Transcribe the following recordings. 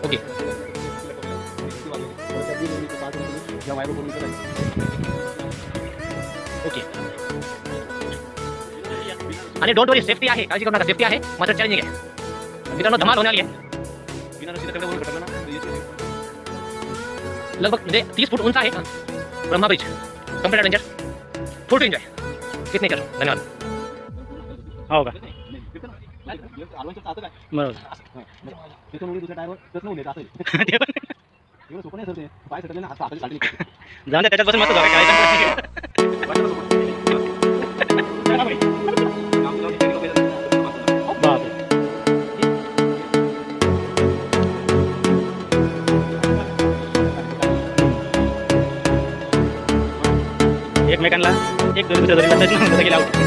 Okay okay आणि don't worry safety आहे, काळजी करू नका, सेफ्टी आहे, मात्र चॅलेंजिंग आहे मित्रांनो, धमाल होने वाली आहे. लगभग म्हणजे 30 फूट उंच आहे Brahma bridge, complete adventure, full to enjoy. कितने करो, धन्यवाद. हो का जाऊन दे, त्याच्यात बसून मस्त जागा करायचं. एकमेकांना एक दुसऱ्या दोरीला टच नव्हतं गेला आउट.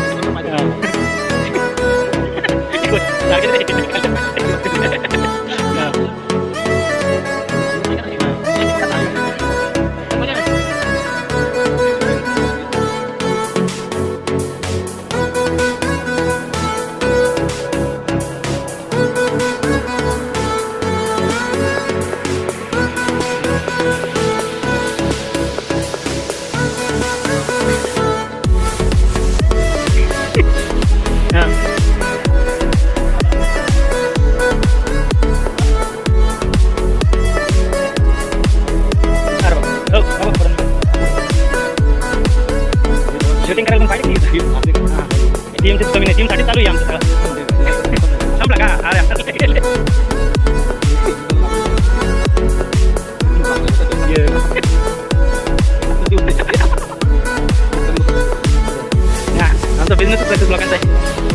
शूटिंग करायला पण पाहिजे. टीमची कमी नाही, टीमसाठी चालू आहे आमचं सगळं. संपला का? अरे आमचा बिझनेसच लोकांचा आहे.